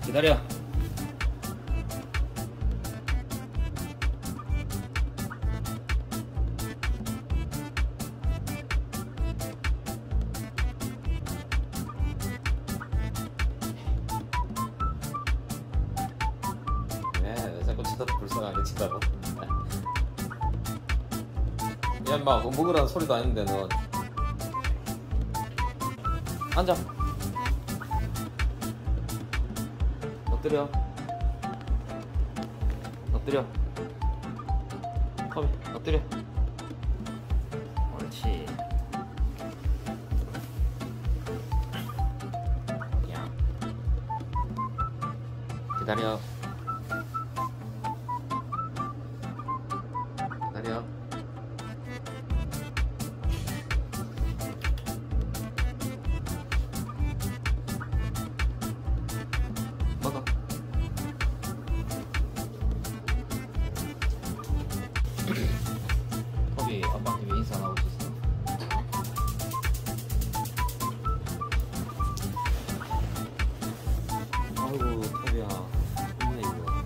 기다려. 왜 자꾸 쳐다도 불쌍하게 친다고? 야 인마 그거 먹으라는 소리도 아닌데 너 앉아. 엎드려. 엎드려. 허미 엎드려. 옳지. 야 기다려. 기다려. 먹어. 토비 아빠한테 왜 인사 나오고 있었어? 아이고 토비야 뭐야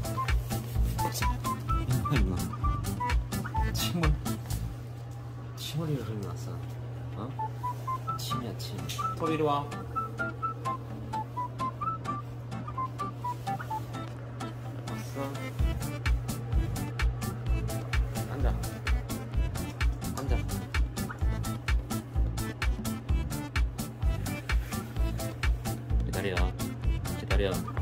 이거. 이거 침을 흘리고 났어. 어? 침이야 침. 토비 이리 와. 왔어. 앉아. 앉아. 기다려. 기다려.